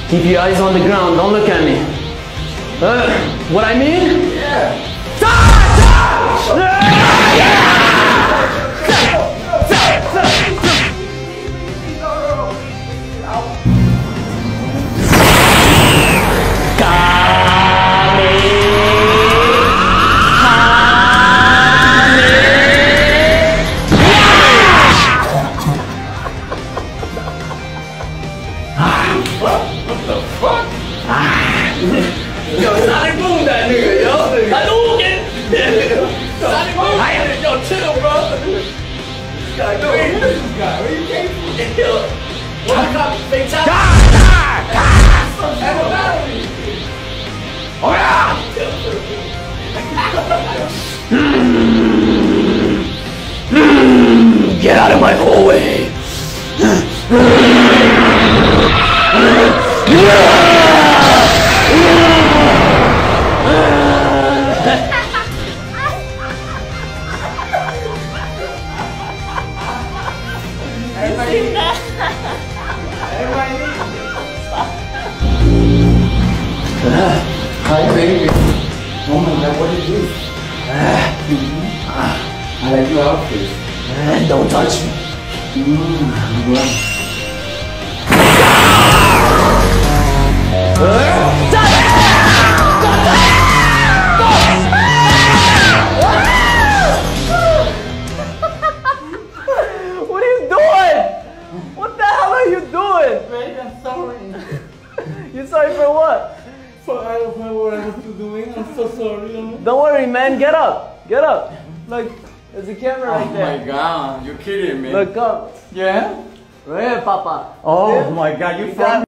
Keep your eyes on the ground. Don't look at me. What I mean? Yeah. What the fuck? Yo, Sonic Boom that nigga, yo. Hadouken! Sonic Boom! Yo, chill, bro. Where you came from? Yo, what the fake top? Have a battle. Oh yeah! Get out of my hallway! Hi baby. Oh my god, what is this? I like your outfit. Don't touch me. What are you doing? What the hell are you doing? Baby, I'm sorry. You sorry for what? I don't know what I was doing. I'm so sorry. Don't worry, man. Get up. Get up. Look, there's a camera right there. Oh my god, you're kidding me. Look up. Yeah? Right here, Papa. Oh my god, you